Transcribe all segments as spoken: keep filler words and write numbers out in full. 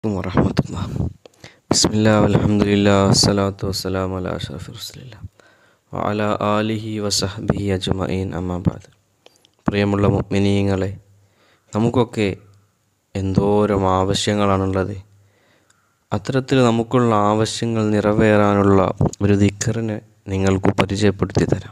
അലൈക്കും വറഹ്മത്തുള്ളാഹി. ബിസ്മില്ലാഹി വൽഹംദുലില്ലാഹി വസ്സലാത്തു വസ്സലാമു അലാ അഷ്റഫി റസൂലില്ലാഹി വഅലാ ആലിഹി വസഹ്ബിഹി അജ്മഈൻ, അമ്മാ ബഅദ്. പ്രിയമുള്ള മുഅ്മിനീങ്ങളെ, നമുക്കൊക്കെ എന്തോരം ആവശ്യങ്ങളാണുള്ളത്. അത്തരത്തിൽ നമുക്കുള്ള ആവശ്യങ്ങൾ നിറവേറാനുള്ള ഒരു ദിക്റിനെ നിങ്ങൾക്ക് പരിചയപ്പെടുത്തി തരാം.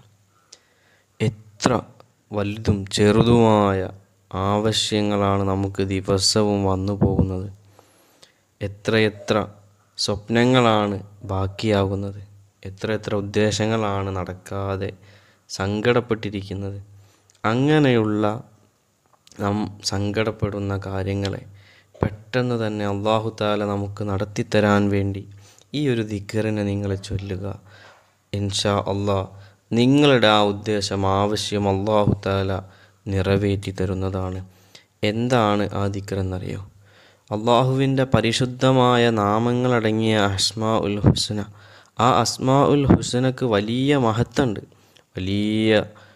എത്ര വലുതും ചെറുതുമായ ആവശ്യങ്ങളാണ് നമുക്ക് ദിവസവും വന്നു പോകുന്നത്. എത്രയെത്ര സ്വപ്നങ്ങളാണ് ബാക്കിയാകുന്നത്. എത്ര എത്ര ഉദ്ദേശങ്ങളാണ് നടക്കാതെ സങ്കടപ്പെട്ടിരിക്കുന്നത്. അങ്ങനെയുള്ള നാം സങ്കടപ്പെടുന്ന കാര്യങ്ങളെ പെട്ടെന്ന് തന്നെ അല്ലാഹു തആല നമുക്ക് നടത്തിത്തരാൻ വേണ്ടി ഈ ഒരു ദിക്റിനെ നിങ്ങൾ ചൊല്ലുക. ഇൻഷാ അല്ലാഹ് നിങ്ങളുടെ ആ ഉദ്ദേശം, ആവശ്യം അല്ലാഹു തആല നിറവേറ്റി തരുന്നതാണ്. എന്താണ് ആ ദിക്ർ എന്നറിയോ? അള്ളാഹുവിൻ്റെ പരിശുദ്ധമായ നാമങ്ങളടങ്ങിയ അസ്മാ ഉൽ ഹുസ്ന. ആ അസ്മാ ഉൽ ഹുസ്നക്ക് വലിയ മഹത്തുണ്ട്. വലിയ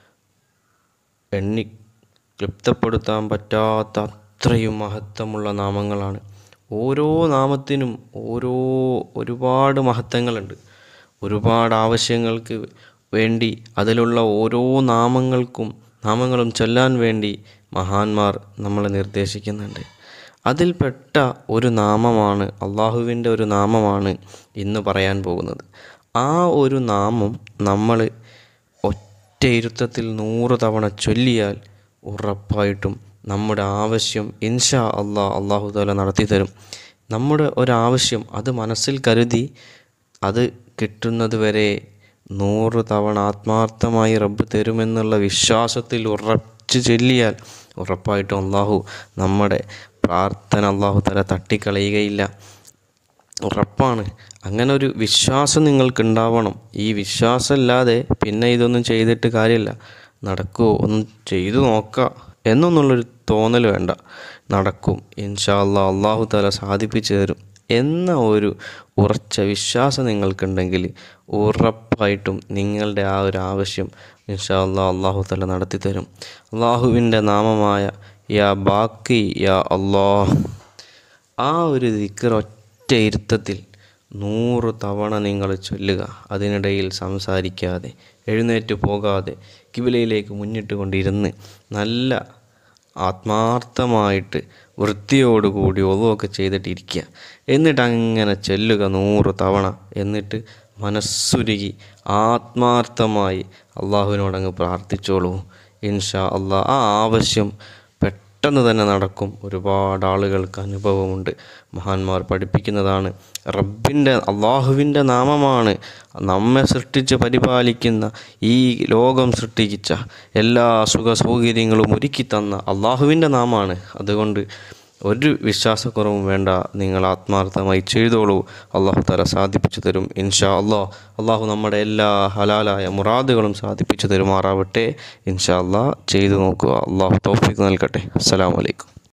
എണ്ണി ക്ലിപ്തപ്പെടുത്താൻ പറ്റാത്ത അത്രയും മഹത്വമുള്ള നാമങ്ങളാണ്. ഓരോ നാമത്തിനും ഓരോ ഒരുപാട് മഹത്വങ്ങളുണ്ട്. ഒരുപാട് ആവശ്യങ്ങൾക്ക് വേണ്ടി അതിലുള്ള ഓരോ നാമങ്ങൾക്കും നാമങ്ങളും ചൊല്ലാൻ വേണ്ടി മഹാന്മാർ നമ്മളെ നിർദ്ദേശിക്കുന്നുണ്ട്. അതിൽപ്പെട്ട ഒരു നാമമാണ്, അള്ളാഹുവിൻ്റെ ഒരു നാമമാണ് ഇന്ന് പറയാൻ പോകുന്നത്. ആ ഒരു നാമം നമ്മൾ ഒറ്റ ഇരുത്തത്തിൽ നൂറ് തവണ ചൊല്ലിയാൽ ഉറപ്പായിട്ടും നമ്മുടെ ആവശ്യം ഇൻഷാ അല്ലാഹ് അല്ലാഹു തആല നടത്തി തരും. നമ്മുടെ ഒരാവശ്യം അത് മനസ്സിൽ കരുതി അത് കിട്ടുന്നത് വരെ നൂറ് തവണ ആത്മാർത്ഥമായി റബ്ബ് തരുമെന്നുള്ള വിശ്വാസത്തിൽ ഉറച്ചു ചൊല്ലിയാൽ ഉറപ്പായിട്ടും അല്ലാഹു നമ്മുടെ പ്രാർത്ഥന അല്ലാഹു തആല തട്ടിക്കളയുകയില്ല. ഉറപ്പാണ്. അങ്ങനെ ഒരു വിശ്വാസം നിങ്ങൾക്കുണ്ടാവണം. ഈ വിശ്വാസമില്ലാതെ പിന്നെ ഇതൊന്നും ചെയ്തിട്ട് കാര്യമില്ല. നടക്കുമോ, ഒന്നും ചെയ്തു നോക്കാം എന്നൊന്നുള്ളൊരു തോന്നൽ വേണ്ട. നടക്കും ഇൻഷാ അല്ലാഹ് അല്ലാഹു തആല സാധിപ്പിച്ചു തരും എന്ന ഒരു ഉറച്ച വിശ്വാസം നിങ്ങൾക്കുണ്ടെങ്കിൽ ഉറപ്പായിട്ടും നിങ്ങളുടെ ആ ഒരു ആവശ്യം ഇൻഷാ അല്ലാഹ് അല്ലാഹു തആല നടത്തി തരും. അള്ളാഹുവിൻ്റെ നാമമായ യാ ബാക്കി യാ അല്ലാഹ്, ആ ഒരു ദിക്ർ ഒറ്റ ഇരുത്തത്തിൽ നൂറ് തവണ നിങ്ങൾ ചൊല്ലുക. അതിനിടയിൽ സംസാരിക്കാതെ, എഴുന്നേറ്റ് പോകാതെ, കിബിലയിലേക്ക് മുന്നിട്ട് കൊണ്ടിരുന്ന് നല്ല ആത്മാർത്ഥമായിട്ട് വൃത്തിയോടുകൂടി ഒളുവൊക്കെ ചെയ്തിട്ടിരിക്കുക. എന്നിട്ട് അങ്ങനെ ചൊല്ലുക നൂറ് തവണ. എന്നിട്ട് മനസ്സുരുകി ആത്മാർത്ഥമായി അള്ളാഹുവിനോടങ്ങ് പ്രാർത്ഥിച്ചോളൂ. ഇൻഷാ അല്ലാഹ് ആ ആവശ്യം പെട്ടെന്ന് തന്നെ നടക്കും. ഒരുപാട് ആളുകൾക്ക് അനുഭവമുണ്ട്. മഹാന്മാർ പഠിപ്പിക്കുന്നതാണ്. റബ്ബിൻ്റെ അള്ളാഹുവിൻ്റെ നാമമാണ് നമ്മെ സൃഷ്ടിച്ച് പരിപാലിക്കുന്ന, ഈ ലോകം സൃഷ്ടിച്ച എല്ലാ സുഖ സൗകര്യങ്ങളും ഒരുക്കി തന്ന അള്ളാഹുവിൻ്റെ നാമമാണ്. അതുകൊണ്ട് ഒരു വിശ്വാസക്കുറവും വേണ്ട. നിങ്ങൾ ആത്മാർത്ഥമായി ചെയ്തോളൂ. അല്ലാഹു തആല സാധിപ്പിച്ചു തരും ഇൻഷാ അല്ലാഹ്. അല്ലാഹു നമ്മുടെ എല്ലാ ഹലാലായ മുറാദുകളും സാധിപ്പിച്ചു തരുമാറാവട്ടെ. ഇൻഷാ അല്ലാഹ് ചെയ്തു നോക്കുക. അല്ലാഹു തൗഫീഖ് നൽകട്ടെ. അസ്സലാമു അലൈക്കും.